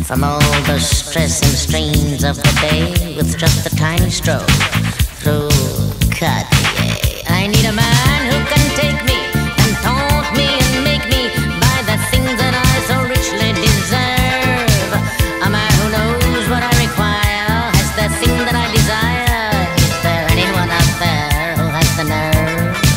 from all the stress and strains of the day with just a tiny stroke through Cartier. I need a man who can take me and taunt me and make me buy the things that I so richly deserve. A man who knows what I require, has the thing that I desire. Is there anyone out there who has the nerve?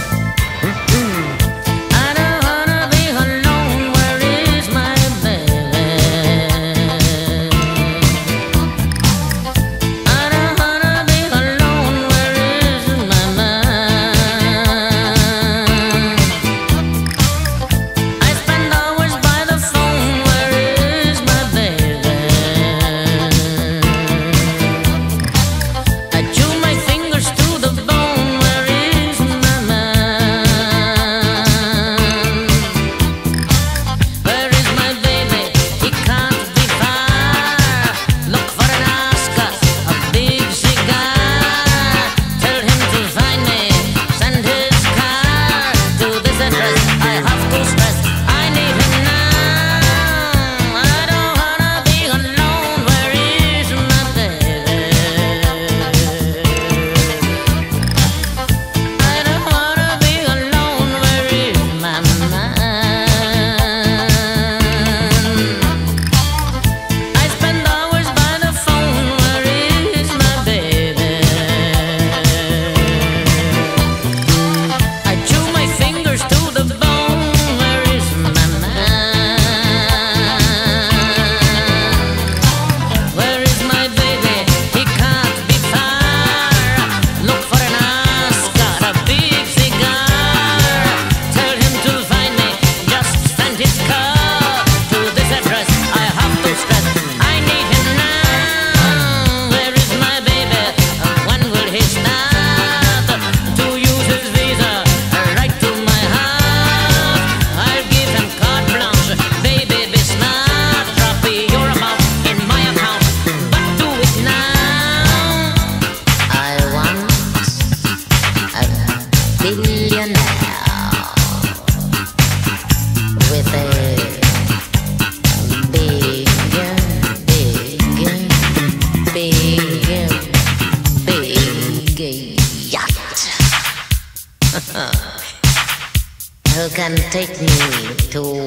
Who can take me to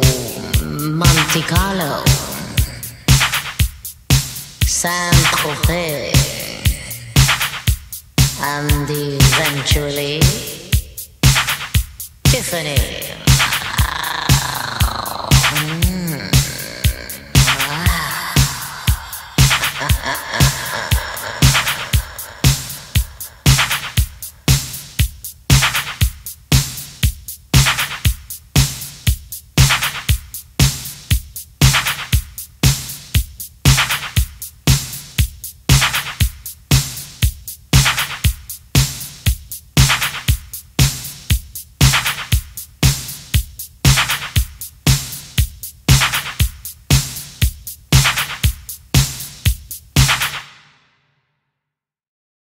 Monte Carlo, Saint-Tropez, and eventually Tiffany.